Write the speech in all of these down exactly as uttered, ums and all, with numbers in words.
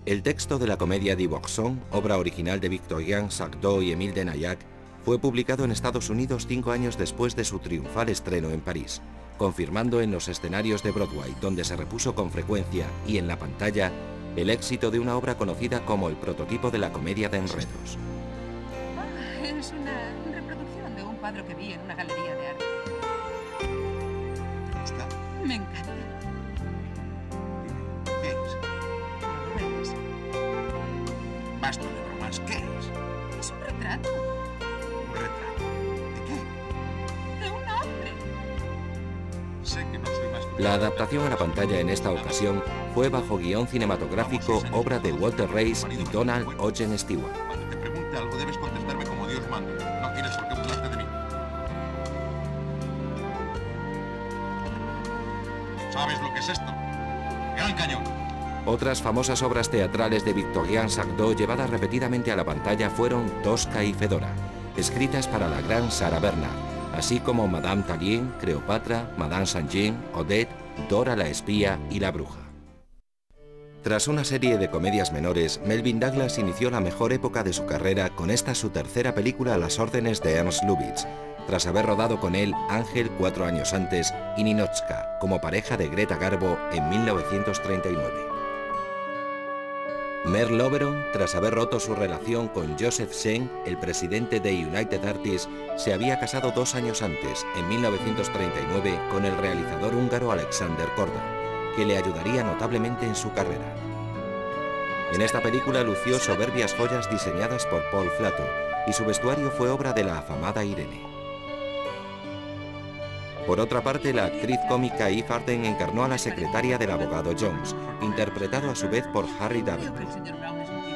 El texto de la comedia Divorcons, obra original de Victorien Sardou y Émile Denayac, fue publicado en Estados Unidos cinco años después de su triunfal estreno en París, confirmando en los escenarios de Broadway, donde se repuso con frecuencia, y en la pantalla, el éxito de una obra conocida como el prototipo de la comedia de enredos. Ah, es una reproducción de un cuadro que vi en una galería de arte. ¿Te gusta? Me encanta. ¿Qué es? No lo ves. Basta de bromas. ¿Qué es? Es un retrato ¿Un retrato? ¿De qué? de un hombre. Sé que no soy más que... La adaptación a la pantalla en esta ocasión fue bajo guión cinematográfico, obra de Walter Race y Donald Ogden Stewart. Cuando te pregunte algo debes contestarme como Dios manda. No tienes por qué burlarte de mí. ¿Sabes lo que es esto? Gran Cañón. Otras famosas obras teatrales de Victorien Sardou llevadas repetidamente a la pantalla fueron Tosca y Fedora, escritas para la gran Sarah Bernhardt, así como Madame Tallien, Cleopatra, Madame Saint-Jean, Odette, Dora la espía y La bruja. Tras una serie de comedias menores, Melvyn Douglas inició la mejor época de su carrera con esta su tercera película a las órdenes de Ernst Lubitsch, tras haber rodado con él Ángel cuatro años antes y Ninotchka, como pareja de Greta Garbo en mil novecientos treinta y nueve. Merle Oberon, tras haber roto su relación con Joseph Schenck, el presidente de United Artists, se había casado dos años antes, en mil novecientos treinta y nueve, con el realizador húngaro Alexander Korda, que le ayudaría notablemente en su carrera. En esta película lució soberbias joyas diseñadas por Paul Flato, y su vestuario fue obra de la afamada Irene. Por otra parte, la actriz cómica Eve Arden encarnó a la secretaria del abogado Jones, interpretado a su vez por Harry Davenport. El señor Brown es un tipo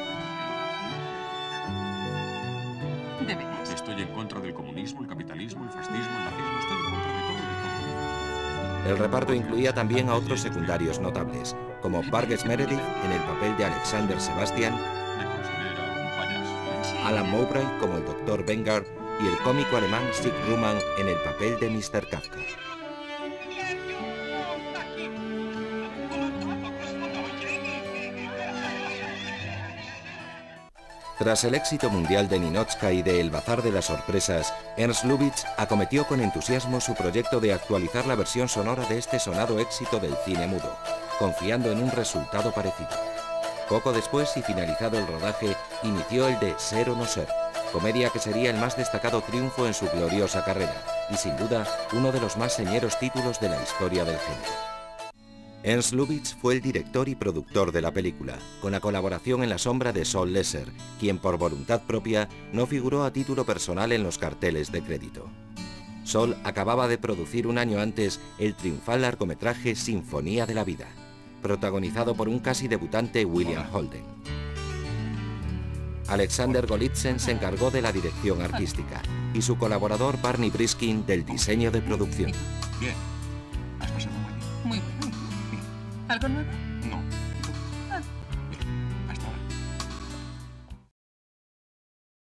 de... ¿De veras? Estoy en contra del comunismo, el capitalismo, el fascismo, el nazismo. Estoy en contra de todo y de todo. El reparto incluía también a otros secundarios notables, como Burgess Meredith en el papel de Alexander Sebastian, Me considera un payaso. Alan Mowbray como el doctor Vanguard y el cómico alemán Sig Ruman en el papel de mister Kafka. Tras el éxito mundial de Ninotchka y de El bazar de las sorpresas, Ernst Lubitsch acometió con entusiasmo su proyecto de actualizar la versión sonora de este sonado éxito del cine mudo, confiando en un resultado parecido. Poco después y finalizado el rodaje, inició el de Ser o no ser, comedia que sería el más destacado triunfo en su gloriosa carrera y sin duda uno de los más señeros títulos de la historia del género. Ernst Lubitsch fue el director y productor de la película, con la colaboración en la sombra de Sol Lesser, quien por voluntad propia no figuró a título personal en los carteles de crédito. Sol acababa de producir un año antes el triunfal largometraje Sinfonía de la Vida, protagonizado por un casi debutante William Holden. Alexander Golitsyn se encargó de la dirección artística y su colaborador Barney Briskin del diseño de producción. Bien. ¿Has pasado mal? Muy bueno. ¿Algo nuevo? No.